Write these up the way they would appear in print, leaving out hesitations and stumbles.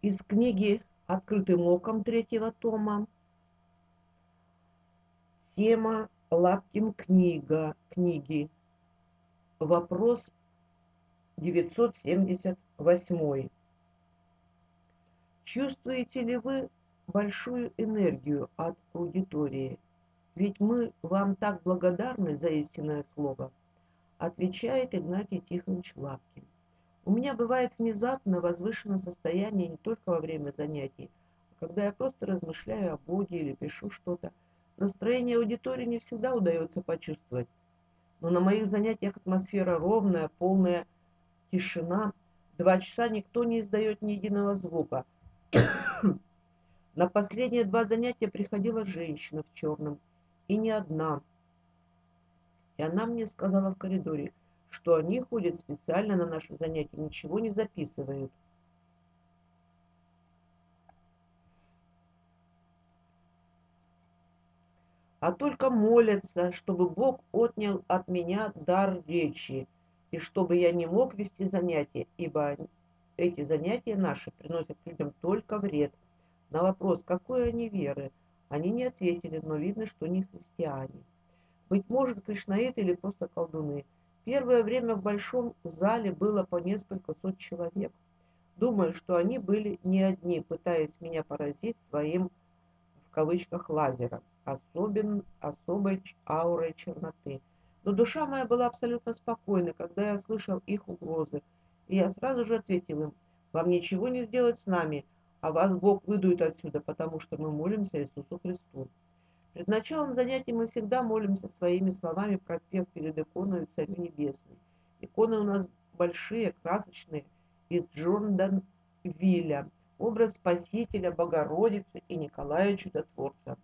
Из книги «Открытым оком» третьего тома. Тема Лапкин книги. Вопрос 978. Чувствуете ли вы большую энергию от аудитории? Ведь мы вам так благодарны за истинное слово, отвечает Игнатий Тихонович Лапкин. У меня бывает внезапно возвышенное состояние не только во время занятий, а когда я просто размышляю о Боге или пишу что-то. Настроение аудитории не всегда удается почувствовать, но на моих занятиях атмосфера ровная, полная тишина. 2 часа никто не издает ни единого звука. На последние 2 занятия приходила женщина в черном, и не одна. И она мне сказала в коридоре, что они ходят специально на наши занятия, ничего не записывают. А только молятся, чтобы Бог отнял от меня дар речи, и чтобы я не мог вести занятия, ибо эти занятия наши приносят людям только вред. На вопрос, какой они веры, они не ответили, но видно, что не христиане. Быть может, кришнаиты или просто колдуны. Первое время в большом зале было по несколько сот человек. Думаю, что они были не одни, пытаясь меня поразить своим, в кавычках, лазером, особой аурой черноты. Но душа моя была абсолютно спокойна, когда я слышал их угрозы, и я сразу же ответил им: вам ничего не сделать с нами, а вас Бог выдует отсюда, потому что мы молимся Иисусу Христу. Перед началом занятий мы всегда молимся своими словами, пропев перед иконой Царю Небесный. Иконы у нас большие, красочные, из Джорданвилля. Образ Спасителя, Богородицы и Николая Чудотворца.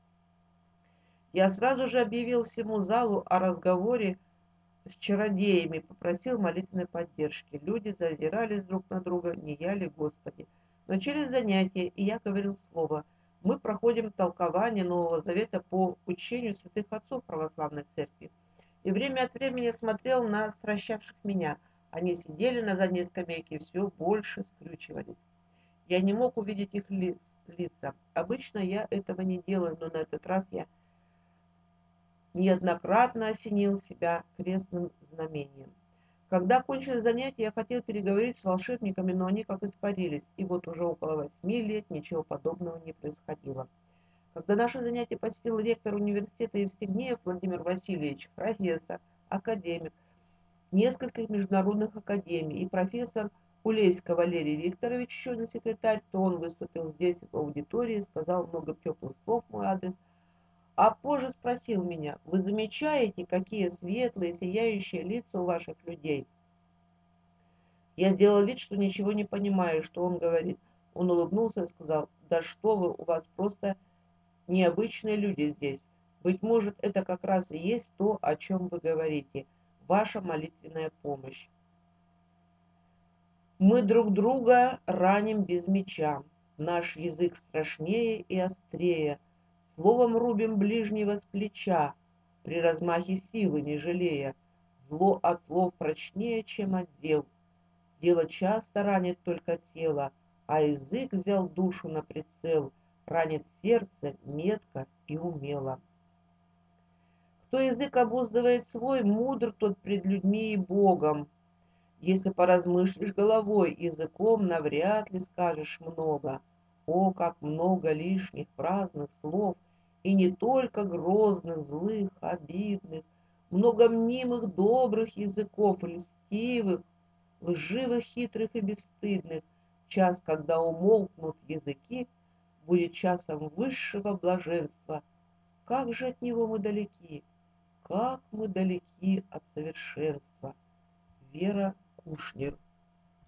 Я сразу же объявил всему залу о разговоре с чародеями, попросил молитвенной поддержки. Люди зазирались друг на друга, не я ли, Господи. Начались занятия, и я говорил слово. Мы проходим толкование Нового Завета по учению святых отцов православной церкви. И время от времени смотрел на стращавших меня. Они сидели на задней скамейке и все больше скрючивались. Я не мог увидеть их лица. Обычно я этого не делаю, но на этот раз я неоднократно осенил себя крестным знамением. Когда кончились занятия, я хотел переговорить с волшебниками, но они как испарились, и вот уже около 8 лет ничего подобного не происходило. Когда наше занятие посетил ректор университета Евстигнеев Владимир Васильевич, профессор, академик, нескольких международных академий, и профессор Улейска Валерий Викторович, еще один секретарь, то он выступил здесь в аудитории, сказал много теплых слов в мой адрес, а позже спросил меня: вы замечаете, какие светлые, сияющие лица у ваших людей? Я сделал вид, что ничего не понимаю, что он говорит. Он улыбнулся и сказал: да что вы, у вас просто необычные люди здесь. Быть может, это как раз и есть то, о чем вы говорите, ваша молитвенная помощь. Мы друг друга раним без меча, наш язык страшнее и острее, словом рубим ближнего с плеча, при размахе силы не жалея. Зло от слов прочнее, чем от дел. Дело часто ранит только тело, а язык взял душу на прицел, ранит сердце метко и умело. Кто язык обуздывает свой, мудр тот пред людьми и Богом. Если поразмыслишь головой, языком навряд ли скажешь много. О, как много лишних праздных слов, и не только грозных, злых, обидных, много мнимых добрых языков, льстивых, лживых, хитрых и бесстыдных. Час, когда умолкнут языки, будет часом высшего блаженства. Как же от него мы далеки, как мы далеки от совершенства. Вера Кушнер.